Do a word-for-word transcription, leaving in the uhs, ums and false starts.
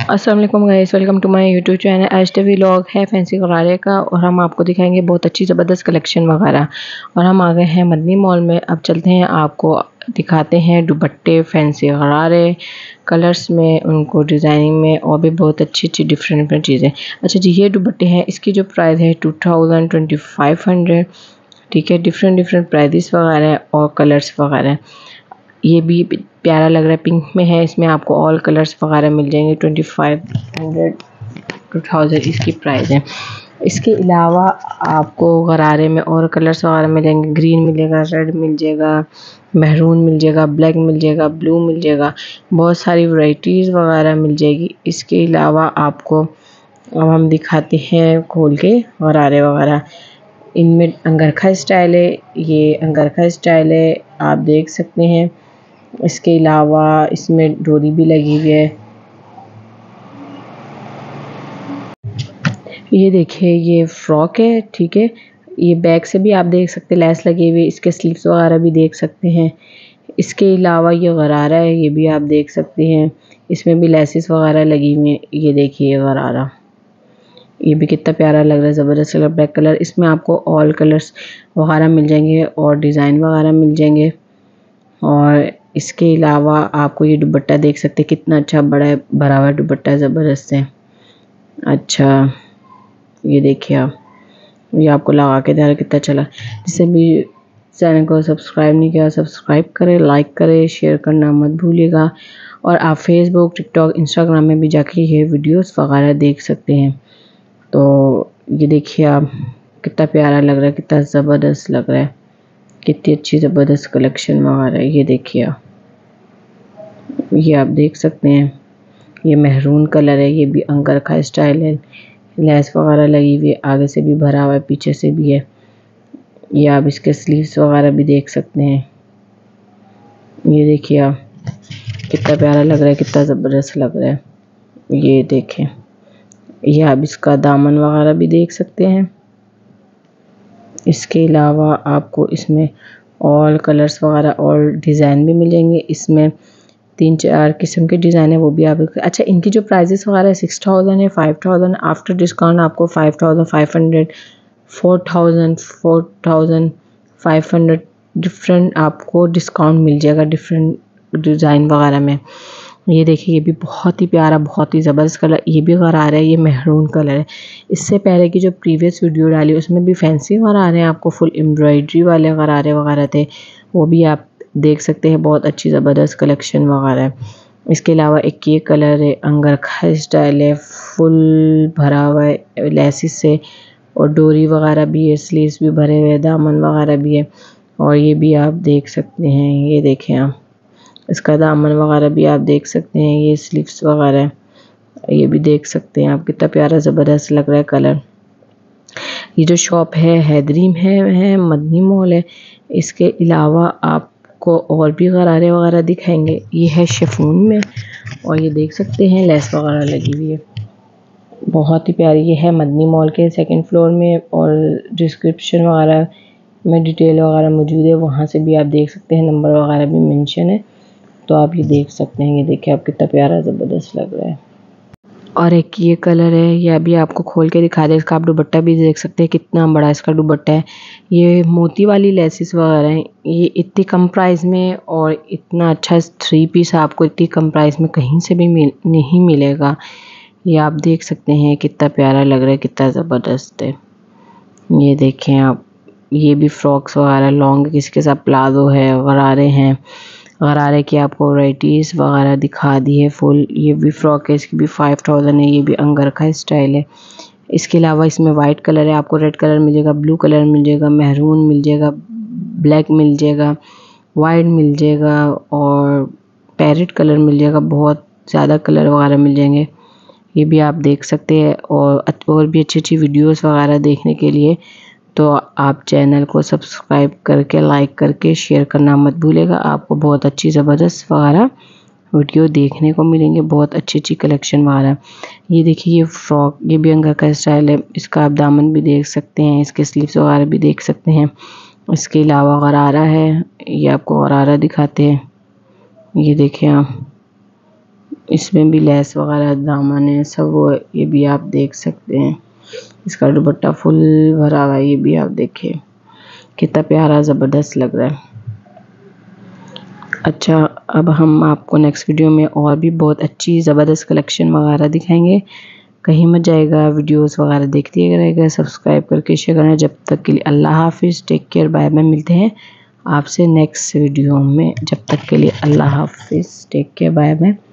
अस्सलाम वालेकुम guys, welcome to my YouTube channel. आज का व्लॉग है फैंसी गरारे का और हम आपको दिखाएंगे बहुत अच्छी ज़बरदस्त कलेक्शन वगैरह। और हम आ गए हैं मदनी मॉल में। अब चलते हैं, आपको दिखाते हैं दुपट्टे फैंसी गरारे कलर्स में, उनको डिज़ाइनिंग में और भी बहुत अच्छी अच्छी डिफरेंट डिफरेंट चीज़ें। अच्छा जी, ये दुपट्टे हैं, इसकी जो प्राइस है two thousand twenty five hundred. ठीक है, डिफरेंट डिफरेंट प्राइजेस वगैरह और कलर्स वगैरह। ये भी प्यारा लग रहा है, पिंक में है। इसमें आपको ऑल कलर्स वगैरह मिल जाएंगे। Twenty five hundred two thousand इसकी प्राइस है। इसके अलावा आपको गरारे में और कलर्स वगैरह मिलेंगे। ग्रीन मिलेगा, रेड मिल जाएगा, महरून मिल जाएगा, ब्लैक मिल जाएगा, ब्लू मिल जाएगा, बहुत सारी वैरायटीज़ वगैरह मिल जाएगी। इसके अलावा आपको अब हम दिखाते हैं खोल के गरारे वगैरह। इनमें अंगरखा स्टाइल है, ये अंगरखा स्टाइल है, आप देख सकते हैं। इसके अलावा इसमें डोरी भी लगी हुई है। ये देखिए, ये फ्रॉक है। ठीक है, ये बैक से भी आप देख सकते हैं, लेस लगे हुए, इसके स्लीव्स वगैरह भी देख सकते हैं। इसके अलावा ये गरारा है, ये भी आप देख सकते हैं, इसमें भी लेसेस वगैरह लगी हुई हैं। ये देखिए ये गरारा, ये भी कितना प्यारा लग रहा है, ज़बरदस्त कलर, ब्लैक कलर। इसमें आपको ऑल कलर्स वगैरह मिल जाएंगे और डिज़ाइन वगैरह मिल जाएंगे। और इसके अलावा आपको ये दुपट्टा देख सकते हैं, कितना अच्छा बड़ा है, भरा हुआ दुपट्टा, ज़बरदस्त है। अच्छा, ये देखिए आप, ये आपको लगा के दे रहा कितना चला। जिसे भी चैनल को सब्सक्राइब नहीं किया, सब्सक्राइब करें, लाइक करें, शेयर करना मत भूलिएगा। और आप फेसबुक, टिकटॉक, इंस्टाग्राम में भी जाके ये वीडियोस वगैरह देख सकते हैं। तो ये देखिए आप, कितना प्यारा लग रहा है, कितना ज़बरदस्त लग रहा है, कितनी अच्छी ज़बरदस्त कलेक्शन वगैरह है। ये देखिए आप, ये आप देख सकते हैं, ये महरून कलर है, ये भी अंगरखा स्टाइल है, लेस वगैरह लगी हुई है, आगे से भी भरा हुआ है, पीछे से भी है। ये आप इसके स्लीव्स वगैरह भी देख सकते हैं। ये देखिए आप, कितना प्यारा लग रहा है, कितना ज़बरदस्त लग रहा है। ये देखें, ये आप इसका दामन वगैरह भी देख सकते हैं। इसके अलावा आपको इसमें ऑल कलर्स वगैरह और डिज़ाइन भी मिलेंगे। इसमें तीन चार किस्म के डिज़ाइन है, वो भी आप। अच्छा, इनकी जो प्राइजेस वगैरह है सिक्स थाउजेंड है, फाइव थाउजेंड, आफ्टर डिस्काउंट आपको five thousand five hundred, four thousand, four thousand five hundred different आपको डिस्काउंट मिल जाएगा डिफरेंट डिज़ाइन वगैरह में। ये देखिए, ये भी बहुत ही प्यारा, बहुत ही ज़बरदस्त कलर, ये भी गरारा है, ये महरून कलर है। इससे पहले की जो प्रीवियस वीडियो डाली उसमें भी फैंसी गरारे हैं, आपको फुल एम्ब्रॉयडरी वाले गरारे वगैरह थे, वो भी आप देख सकते हैं। बहुत अच्छी ज़बरदस्त कलेक्शन वगैरह है। इसके अलावा एक ये कलर है, अंगरखा स्टाइल है, फुल भरा हुआ है लेसिस से, और डोरी वगैरह भी है, स्लीव्स भी भरे हुए, दामन वगैरह भी है। और ये भी आप देख सकते हैं, ये देखें आप, इसका दामन वगैरह भी आप देख सकते हैं, ये स्लीव्स वगैरह ये भी देख सकते हैं आप, कितना प्यारा ज़बरदस्त लग रहा है कलर। ये जो शॉप है हैदरी है, है मदनी मॉल है। इसके अलावा आपको और भी गरारे वगैरह दिखाएंगे। ये है शिफॉन में, और ये देख सकते हैं लेस वगैरह लगी हुई है, बहुत ही प्यारी। ये है मदनी मॉल के सेकंड फ्लोर में, और डिस्क्रिप्शन वगैरह में डिटेल वगैरह मौजूद है, वहाँ से भी आप देख सकते हैं, नंबर वगैरह भी मेंशन है, तो आप ये देख सकते हैं। ये देखिए आप, कितना प्यारा ज़बरदस्त लग रहा है। और एक ये कलर है, ये अभी आपको खोल के दिखा दे। इसका आप दुपट्टा भी देख सकते हैं, कितना बड़ा इसका दुपट्टा है। ये मोती वाली लेसिस वगैरह हैं, ये इतनी कम प्राइस में, और इतना अच्छा थ्री पीस आपको इतनी कम प्राइस में कहीं से भी मिल नहीं मिलेगा। ये आप देख सकते हैं, कितना प्यारा लग रहा है, कितना ज़बरदस्त है। ये देखें आप, ये भी फ्रॉक्स वगैरह लॉन्ग, किसी के साथ प्लाजो है, गरारे हैं, गरारे की आपको वैराइटीज़ वगैरह दिखा दी है फुल। ये भी फ्रॉक है, इसकी भी फाइव थाउजेंड है, ये भी अंगरखा स्टाइल है। इसके अलावा इसमें वाइट कलर है, आपको रेड कलर मिल जाएगा, ब्लू कलर मिल जाएगा, महरून मिल जाएगा, ब्लैक मिल जाएगा, वाइट मिल जाएगा, और पैरेट कलर मिल जाएगा, बहुत ज़्यादा कलर वगैरह मिल जाएंगे। ये भी आप देख सकते हैं। और और भी अच्छी अच्छी वीडियोस वगैरह देखने के लिए तो आप चैनल को सब्सक्राइब करके, लाइक करके, शेयर करना मत भूलिएगा। आपको बहुत अच्छी ज़बरदस्त वगैरह वीडियो देखने को मिलेंगे, बहुत अच्छी अच्छी कलेक्शन वगैरह। ये देखिए, ये फ्रॉक, ये भी अंगर का स्टाइल है, इसका आप दामन भी देख सकते हैं, इसके स्लीव्स वगैरह भी देख सकते हैं। इसके अलावा गरारा है, ये आपको गरारा दिखाते हैं। ये देखिए आप, इसमें भी लेस वगैरह दामन है सब वो, ये भी आप देख सकते हैं। इसका दुपट्टा फुल भरा हुआ है, ये भी आप देखिए कितना प्यारा ज़बरदस्त लग रहा है। अच्छा, अब हम आपको नेक्स्ट वीडियो में और भी बहुत अच्छी ज़बरदस्त कलेक्शन वगैरह दिखाएंगे। कहीं मत जाएगा, वीडियोस वगैरह देखते रहेगा, सब्सक्राइब करके शेयर करना। जब तक के लिए अल्लाह हाफिज़, टेक केयर, बाय बाय। मिलते हैं आपसे नेक्स्ट वीडियो में, जब तक के लिए अल्लाह हाफिज़, टेक केयर, बाय बाय।